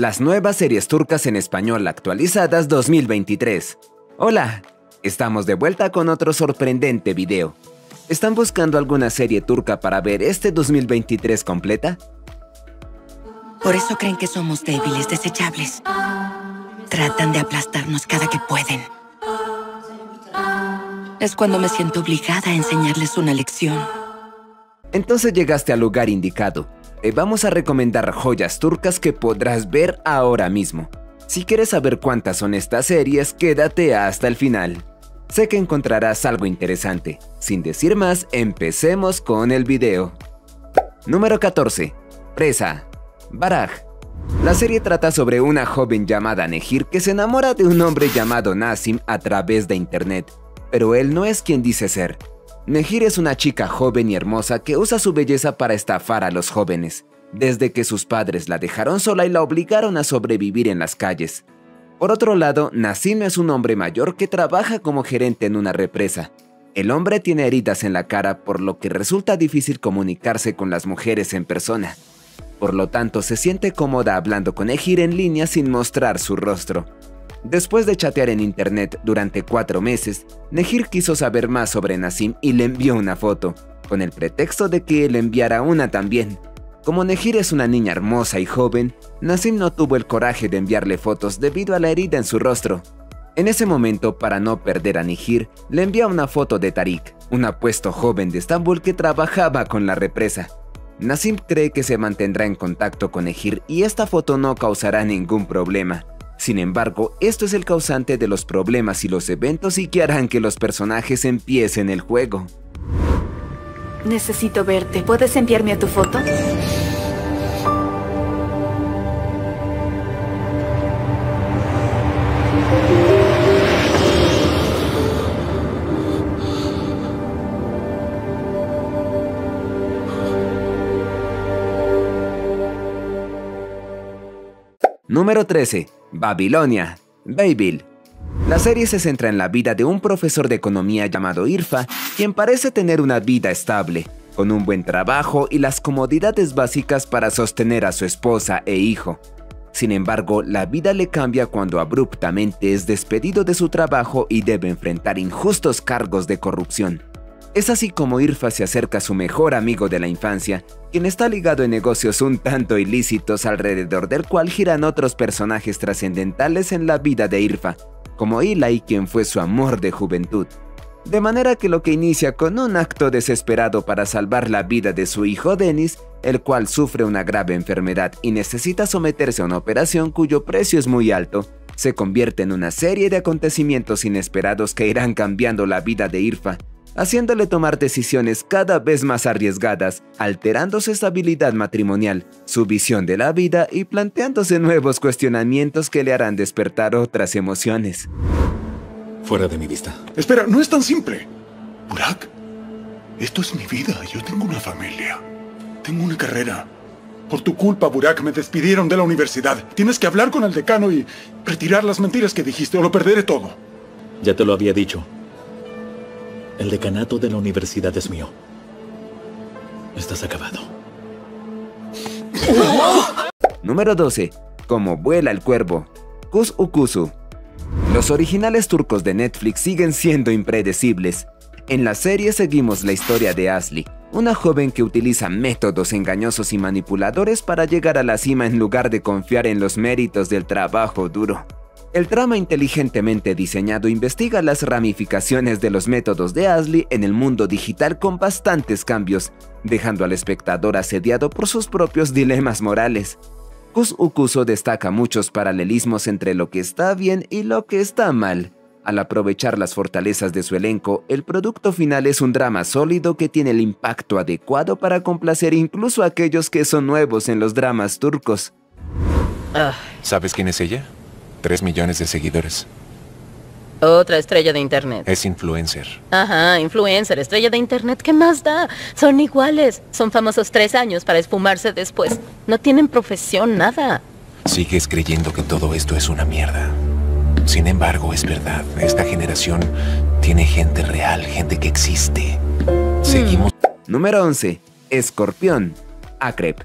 Las nuevas series turcas en español actualizadas 2023. Hola, estamos de vuelta con otro sorprendente video. ¿Están buscando alguna serie turca para ver este 2023 completa? Por eso creen que somos débiles, desechables. Tratan de aplastarnos cada que pueden. Es cuando me siento obligada a enseñarles una lección. Entonces llegaste al lugar indicado. Te vamos a recomendar joyas turcas que podrás ver ahora mismo. Si quieres saber cuántas son estas series, quédate hasta el final. Sé que encontrarás algo interesante. Sin decir más, empecemos con el video. Número 14. Presa. Baraj. La serie trata sobre una joven llamada Nehir que se enamora de un hombre llamado Nasim a través de internet, pero él no es quien dice ser. Nehir es una chica joven y hermosa que usa su belleza para estafar a los jóvenes, desde que sus padres la dejaron sola y la obligaron a sobrevivir en las calles. Por otro lado, Nasim es un hombre mayor que trabaja como gerente en una represa. El hombre tiene heridas en la cara, por lo que resulta difícil comunicarse con las mujeres en persona. Por lo tanto, se siente cómoda hablando con Nehir en línea sin mostrar su rostro. Después de chatear en internet durante 4 meses, Nehir quiso saber más sobre Nasim y le envió una foto, con el pretexto de que él enviara una también. Como Nehir es una niña hermosa y joven, Nasim no tuvo el coraje de enviarle fotos debido a la herida en su rostro. En ese momento, para no perder a Nehir, le envía una foto de Tarik, un apuesto joven de Estambul que trabajaba con la represa. Nasim cree que se mantendrá en contacto con Nehir y esta foto no causará ningún problema. Sin embargo, esto es el causante de los problemas y los eventos y que harán que los personajes empiecen el juego. Necesito verte. ¿Puedes enviarme a tu foto? Número 13. Babilonia. Babil. La serie se centra en la vida de un profesor de economía llamado Irfa, quien parece tener una vida estable, con un buen trabajo y las comodidades básicas para sostener a su esposa e hijo. Sin embargo, la vida le cambia cuando abruptamente es despedido de su trabajo y debe enfrentar injustos cargos de corrupción. Es así como Irfa se acerca a su mejor amigo de la infancia, quien está ligado en negocios un tanto ilícitos alrededor del cual giran otros personajes trascendentales en la vida de Irfa, como Ilay, quien fue su amor de juventud. De manera que lo que inicia con un acto desesperado para salvar la vida de su hijo Denis, el cual sufre una grave enfermedad y necesita someterse a una operación cuyo precio es muy alto, se convierte en una serie de acontecimientos inesperados que irán cambiando la vida de Irfa, haciéndole tomar decisiones cada vez más arriesgadas, alterando su estabilidad matrimonial, su visión de la vida y planteándose nuevos cuestionamientos que le harán despertar otras emociones. Fuera de mi vista. Espera, no es tan simple. Burak, esto es mi vida. Yo tengo una familia. Tengo una carrera. Por tu culpa, Burak, me despidieron de la universidad. Tienes que hablar con el decano y retirar las mentiras que dijiste o lo perderé todo. Ya te lo había dicho. El decanato de la universidad es mío. Estás acabado. Número 12. Cómo vuela el cuervo. Kuz Ukusu. Los originales turcos de Netflix siguen siendo impredecibles. En la serie seguimos la historia de Asli, una joven que utiliza métodos engañosos y manipuladores para llegar a la cima en lugar de confiar en los méritos del trabajo duro. El trama inteligentemente diseñado investiga las ramificaciones de los métodos de Asli en el mundo digital con bastantes cambios, dejando al espectador asediado por sus propios dilemas morales. Kuz Ukusu destaca muchos paralelismos entre lo que está bien y lo que está mal. Al aprovechar las fortalezas de su elenco, el producto final es un drama sólido que tiene el impacto adecuado para complacer incluso a aquellos que son nuevos en los dramas turcos. ¿Sabes quién es ella? 3 millones de seguidores. Otra estrella de internet. Es influencer. Ajá, influencer, estrella de internet, ¿qué más da? Son iguales. Son famosos 3 años para esfumarse después. No tienen profesión, nada. Sigues creyendo que todo esto es una mierda. Sin embargo, es verdad. Esta generación tiene gente real, gente que existe. Seguimos. Número 11. Escorpión. Akrep.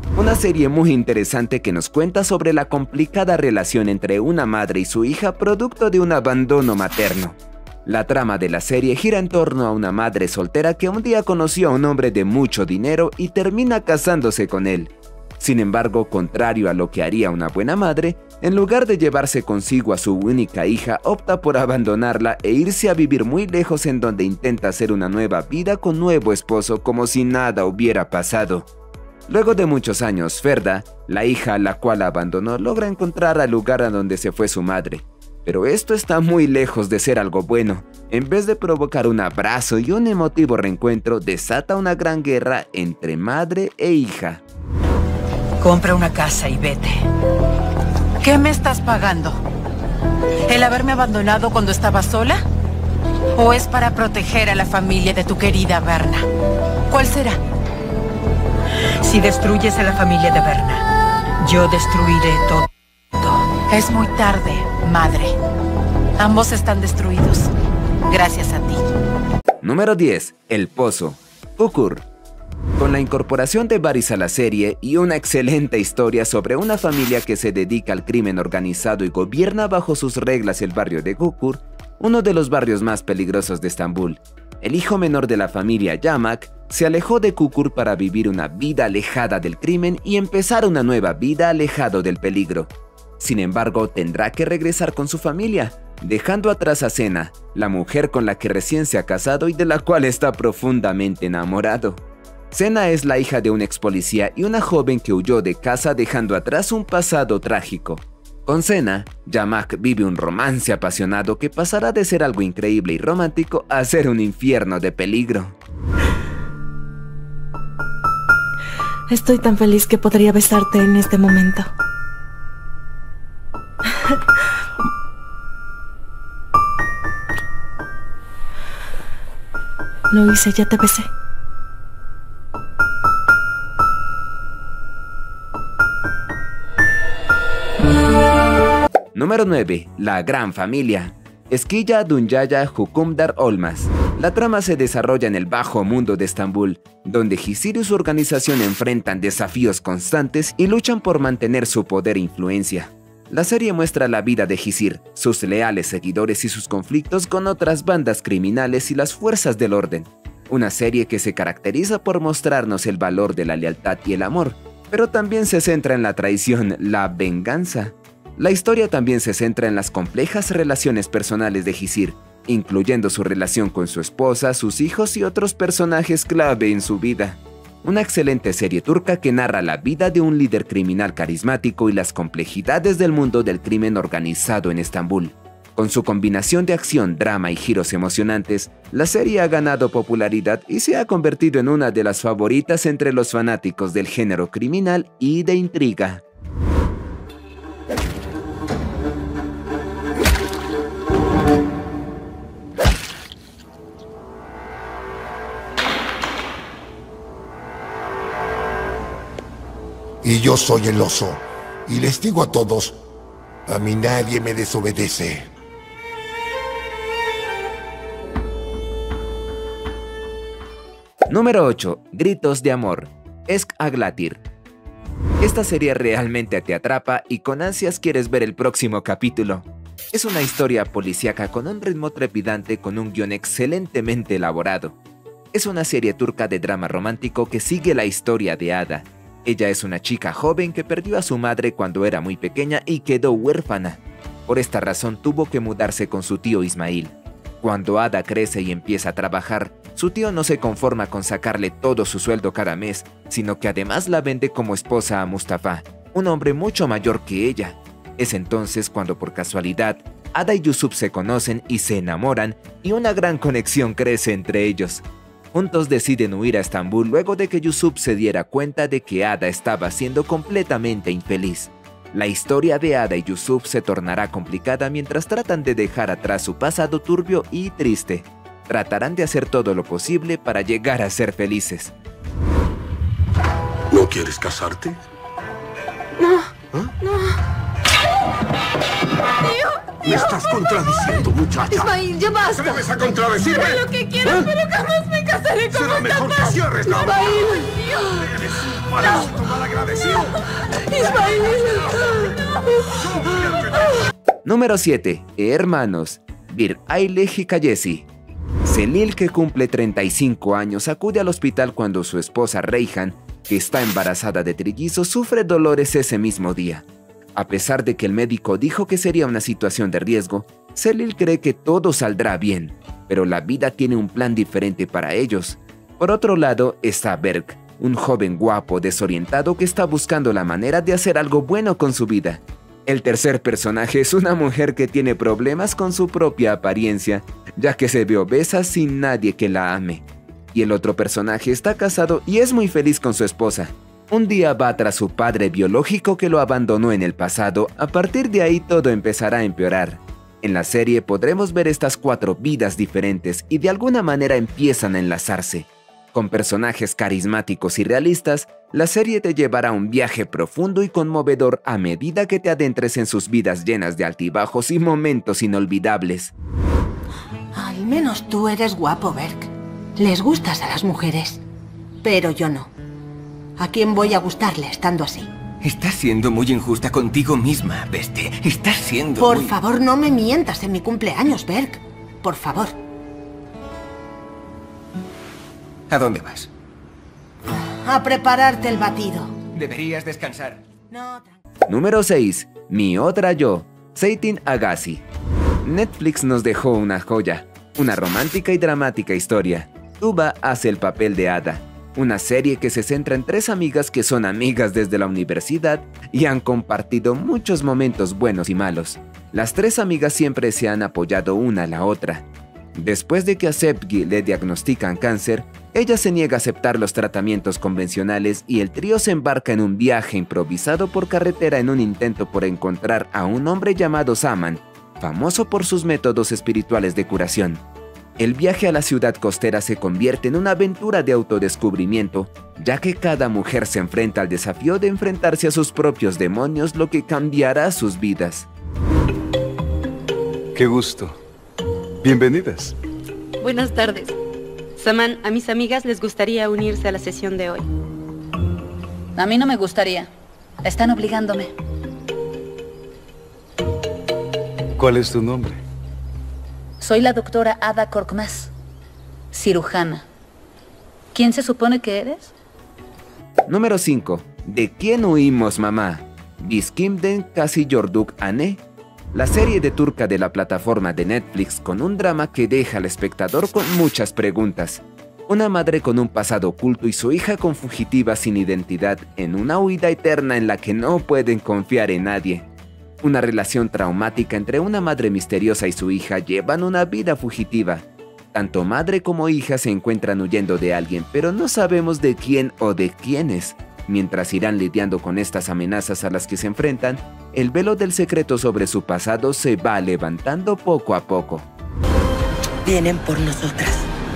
Una serie muy interesante que nos cuenta sobre la complicada relación entre una madre y su hija producto de un abandono materno. La trama de la serie gira en torno a una madre soltera que un día conoció a un hombre de mucho dinero y termina casándose con él. Sin embargo, contrario a lo que haría una buena madre, en lugar de llevarse consigo a su única hija, opta por abandonarla e irse a vivir muy lejos en donde intenta hacer una nueva vida con nuevo esposo como si nada hubiera pasado. Luego de muchos años, Ferda, la hija a la cual abandonó, logra encontrar al lugar a donde se fue su madre. Pero esto está muy lejos de ser algo bueno. En vez de provocar un abrazo y un emotivo reencuentro, desata una gran guerra entre madre e hija. Compra una casa y vete. ¿Qué me estás pagando? ¿El haberme abandonado cuando estaba sola? ¿O es para proteger a la familia de tu querida Berna? ¿Cuál será? Si destruyes a la familia de Berna, yo destruiré todo. Es muy tarde, madre. Ambos están destruidos. Gracias a ti. Número 10. El Pozo. Kukur. Con la incorporación de Varys a la serie y una excelente historia sobre una familia que se dedica al crimen organizado y gobierna bajo sus reglas el barrio de Kukur, uno de los barrios más peligrosos de Estambul, el hijo menor de la familia Yamak se alejó de Kukur para vivir una vida alejada del crimen y empezar una nueva vida alejado del peligro. Sin embargo, tendrá que regresar con su familia, dejando atrás a Sena, la mujer con la que recién se ha casado y de la cual está profundamente enamorado. Sena es la hija de un ex policía y una joven que huyó de casa dejando atrás un pasado trágico. Con Sena, Yamak vive un romance apasionado que pasará de ser algo increíble y romántico a ser un infierno de peligro. Estoy tan feliz que podría besarte en este momento. Lo hice, ya te besé. Número 9. La Gran Familia. Esquilla Dunyaya Hukümdar Olmaz. La trama se desarrolla en el bajo mundo de Estambul, donde Jizir y su organización enfrentan desafíos constantes y luchan por mantener su poder e influencia. La serie muestra la vida de Jizir, sus leales seguidores y sus conflictos con otras bandas criminales y las fuerzas del orden. Una serie que se caracteriza por mostrarnos el valor de la lealtad y el amor, pero también se centra en la traición, la venganza. La historia también se centra en las complejas relaciones personales de Jizir, incluyendo su relación con su esposa, sus hijos y otros personajes clave en su vida. Una excelente serie turca que narra la vida de un líder criminal carismático y las complejidades del mundo del crimen organizado en Estambul. Con su combinación de acción, drama y giros emocionantes, la serie ha ganado popularidad y se ha convertido en una de las favoritas entre los fanáticos del género criminal y de intriga. Y yo soy el oso, y les digo a todos, a mí nadie me desobedece. Número 8. Gritos de amor. Esk Aglatir. Esta serie realmente te atrapa y con ansias quieres ver el próximo capítulo. Es una historia policíaca con un ritmo trepidante con un guión excelentemente elaborado. Es una serie turca de drama romántico que sigue la historia de Ada. Ella es una chica joven que perdió a su madre cuando era muy pequeña y quedó huérfana. Por esta razón tuvo que mudarse con su tío Ismail. Cuando Ada crece y empieza a trabajar, su tío no se conforma con sacarle todo su sueldo cada mes, sino que además la vende como esposa a Mustafa, un hombre mucho mayor que ella. Es entonces cuando por casualidad, Ada y Yusuf se conocen y se enamoran y una gran conexión crece entre ellos. Juntos deciden huir a Estambul luego de que Yusuf se diera cuenta de que Ada estaba siendo completamente infeliz. La historia de Ada y Yusuf se tornará complicada mientras tratan de dejar atrás su pasado turbio y triste. Tratarán de hacer todo lo posible para llegar a ser felices. ¿No quieres casarte? No, ¿Ah? no. Me estás contradiciendo, muchacha. Ismail, ya basta. ¡Debes a contradecirme! Haré lo que quieras, pero jamás me casaré con Será Mustafa. mejor que cierres la boca. Ismail. ¡Padrastro malagradecido! Número 7. Hermanos. Bir Aileh y Kayesi. Celil, que cumple 35 años, acude al hospital cuando su esposa Reyhan, que está embarazada de trillizos, sufre dolores ese mismo día. A pesar de que el médico dijo que sería una situación de riesgo, Celil cree que todo saldrá bien, pero la vida tiene un plan diferente para ellos. Por otro lado está Berk, un joven guapo desorientado que está buscando la manera de hacer algo bueno con su vida. El tercer personaje es una mujer que tiene problemas con su propia apariencia, ya que se ve obesa sin nadie que la ame. Y el otro personaje está casado y es muy feliz con su esposa. Un día va tras su padre biológico que lo abandonó en el pasado. A partir de ahí todo empezará a empeorar. En la serie podremos ver estas 4 vidas diferentes y de alguna manera empiezan a enlazarse. Con personajes carismáticos y realistas, la serie te llevará a un viaje profundo y conmovedor a medida que te adentres en sus vidas llenas de altibajos y momentos inolvidables. Al menos tú eres guapo, Berk. Les gustas a las mujeres, pero yo no. ¿A quién voy a gustarle estando así? Estás siendo muy injusta contigo misma, Veste. Estás siendo Por favor, no me mientas en mi cumpleaños, Berk. Por favor. ¿A dónde vas? A prepararte el batido. Deberías descansar. No, Número 6. Mi otra yo. Seitin Agassi. Netflix nos dejó una joya. Una romántica y dramática historia. Tuba hace el papel de Ada. Una serie que se centra en 3 amigas que son amigas desde la universidad y han compartido muchos momentos buenos y malos. Las 3 amigas siempre se han apoyado una a la otra. Después de que a Sevgi le diagnostican cáncer, ella se niega a aceptar los tratamientos convencionales y el trío se embarca en un viaje improvisado por carretera en un intento por encontrar a un hombre llamado Saman, famoso por sus métodos espirituales de curación. El viaje a la ciudad costera se convierte en una aventura de autodescubrimiento, ya que cada mujer se enfrenta al desafío de enfrentarse a sus propios demonios, lo que cambiará sus vidas. ¡Qué gusto! Bienvenidas. Buenas tardes. Saman, a mis amigas les gustaría unirse a la sesión de hoy. A mí no me gustaría. Están obligándome. ¿Cuál es tu nombre? Soy la doctora Ada Korkmaz, cirujana. ¿Quién se supone que eres? Número 5. ¿De quién huimos, mamá? Biz Kimden Kasi Yorduk Ane. La serie de turca de la plataforma de Netflix con un drama que deja al espectador con muchas preguntas. Una madre con un pasado oculto y su hija con fugitiva sin identidad en una huida eterna en la que no pueden confiar en nadie. Una relación traumática entre una madre misteriosa y su hija llevan una vida fugitiva. Tanto madre como hija se encuentran huyendo de alguien, pero no sabemos de quién o de quiénes. Mientras irán lidiando con estas amenazas a las que se enfrentan, el velo del secreto sobre su pasado se va levantando poco a poco. Vienen por nosotras.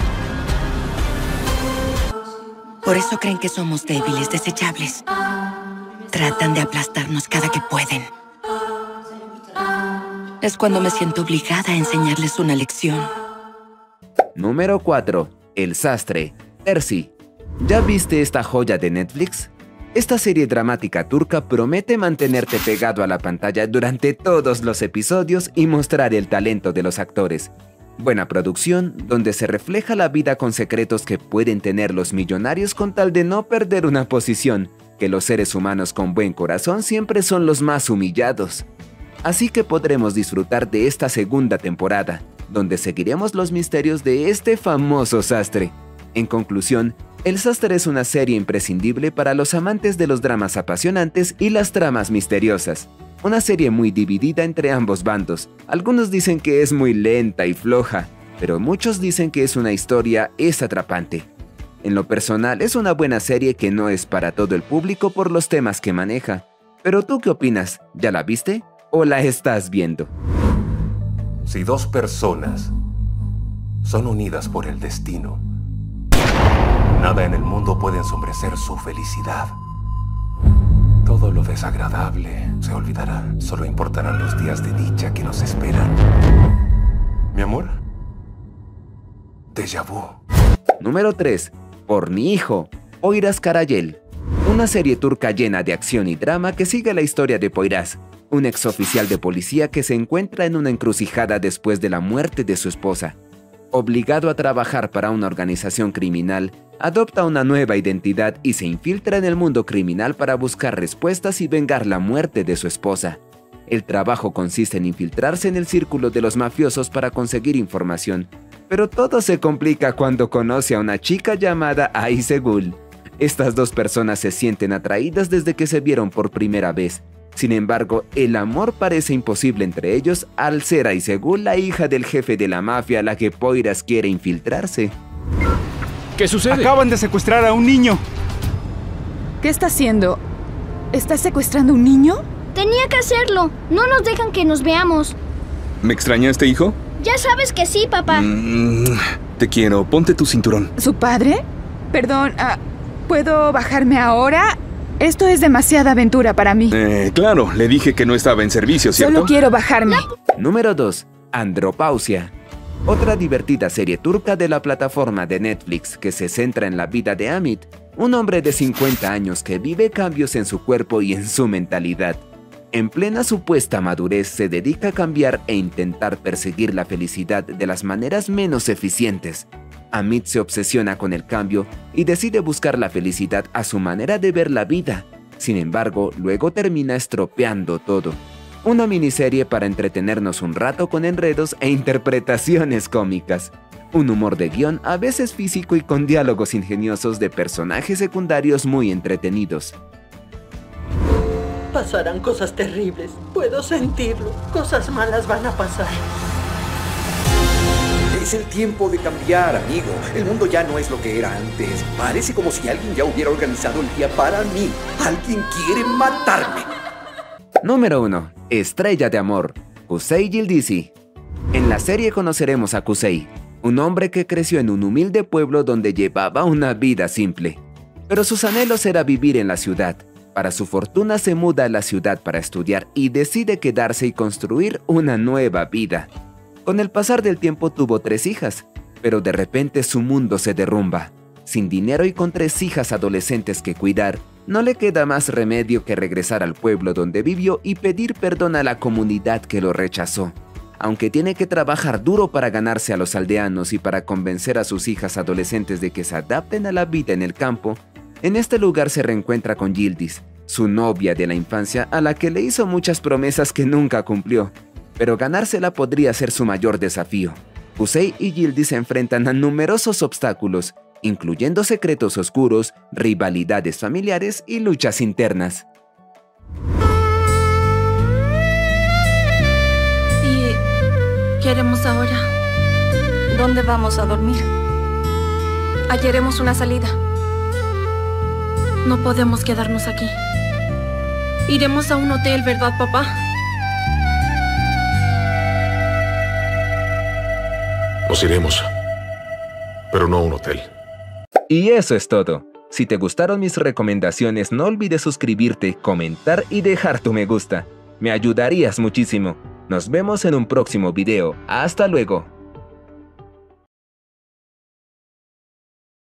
Por eso creen que somos débiles, desechables. Tratan de aplastarnos cada que pueden. Es cuando me siento obligada a enseñarles una lección. Número 4. El sastre. Terzi. ¿Ya viste esta joya de Netflix? Esta serie dramática turca promete mantenerte pegado a la pantalla durante todos los episodios y mostrar el talento de los actores. Buena producción, donde se refleja la vida con secretos que pueden tener los millonarios con tal de no perder una posición, que los seres humanos con buen corazón siempre son los más humillados. Así que podremos disfrutar de esta segunda temporada, donde seguiremos los misterios de este famoso sastre. En conclusión, El Sastre es una serie imprescindible para los amantes de los dramas apasionantes y las tramas misteriosas. Una serie muy dividida entre ambos bandos. Algunos dicen que es muy lenta y floja, pero muchos dicen que es una historia atrapante. En lo personal, es una buena serie que no es para todo el público por los temas que maneja. Pero ¿tú qué opinas? ¿Ya la viste? ¿O la estás viendo? Si 2 personas son unidas por el destino, nada en el mundo puede ensombrecer su felicidad. Todo lo desagradable se olvidará. Solo importarán los días de dicha que nos esperan. ¿Mi amor? Déjà vu. Número 3. Por mi hijo, Poyraz Karayel. una serie turca llena de acción y drama que sigue la historia de Poyraz, un exoficial de policía que se encuentra en una encrucijada después de la muerte de su esposa. Obligado a trabajar para una organización criminal, adopta una nueva identidad y se infiltra en el mundo criminal para buscar respuestas y vengar la muerte de su esposa. El trabajo consiste en infiltrarse en el círculo de los mafiosos para conseguir información, pero todo se complica cuando conoce a una chica llamada Aysegul. Estas dos personas se sienten atraídas desde que se vieron por primera vez. Sin embargo, el amor parece imposible entre ellos al ser Aysegul la hija del jefe de la mafia a la que Poyraz quiere infiltrarse. ¿Qué sucede? Acaban de secuestrar a un niño. ¿Qué está haciendo? ¿Está secuestrando un niño? Tenía que hacerlo. No nos dejan que nos veamos. ¿Me extrañaste, hijo? Ya sabes que sí, papá. Te quiero. Ponte tu cinturón. ¿Su padre? Perdón, ¿puedo bajarme ahora? Esto es demasiada aventura para mí. Claro, le dije que no estaba en servicio, ¿cierto? Solo quiero bajarme. Número 2. Andropausia. Otra divertida serie turca de la plataforma de Netflix que se centra en la vida de Amit, un hombre de 50 años que vive cambios en su cuerpo y en su mentalidad. En plena supuesta madurez se dedica a cambiar e intentar perseguir la felicidad de las maneras menos eficientes. Amit se obsesiona con el cambio y decide buscar la felicidad a su manera de ver la vida. Sin embargo, luego termina estropeando todo. Una miniserie para entretenernos un rato con enredos e interpretaciones cómicas. Un humor de guión a veces físico y con diálogos ingeniosos de personajes secundarios muy entretenidos. Pasarán cosas terribles. Puedo sentirlo. Cosas malas van a pasar. Es el tiempo de cambiar, amigo. El mundo ya no es lo que era antes. Parece como si alguien ya hubiera organizado el día para mí. Alguien quiere matarme. Número 1. Estrella de amor. Qusay Yildizi. En la serie conoceremos a Qusay, un hombre que creció en un humilde pueblo donde llevaba una vida simple. Pero sus anhelos era vivir en la ciudad. Para su fortuna se muda a la ciudad para estudiar y decide quedarse y construir una nueva vida. Con el pasar del tiempo tuvo 3 hijas, pero de repente su mundo se derrumba. Sin dinero y con 3 hijas adolescentes que cuidar, no le queda más remedio que regresar al pueblo donde vivió y pedir perdón a la comunidad que lo rechazó. Aunque tiene que trabajar duro para ganarse a los aldeanos y para convencer a sus hijas adolescentes de que se adapten a la vida en el campo, en este lugar se reencuentra con Yildiz, su novia de la infancia a la que le hizo muchas promesas que nunca cumplió. Pero ganársela podría ser su mayor desafío. Qusay y Yildiz se enfrentan a numerosos obstáculos, incluyendo secretos oscuros, rivalidades familiares y luchas internas. ¿Y qué haremos ahora? ¿Dónde vamos a dormir? Hallaremos una salida. No podemos quedarnos aquí. Iremos a un hotel, ¿verdad, papá? Nos iremos, pero no a un hotel. Y eso es todo. Si te gustaron mis recomendaciones, no olvides suscribirte, comentar y dejar tu me gusta. Me ayudarías muchísimo. Nos vemos en un próximo video. ¡Hasta luego!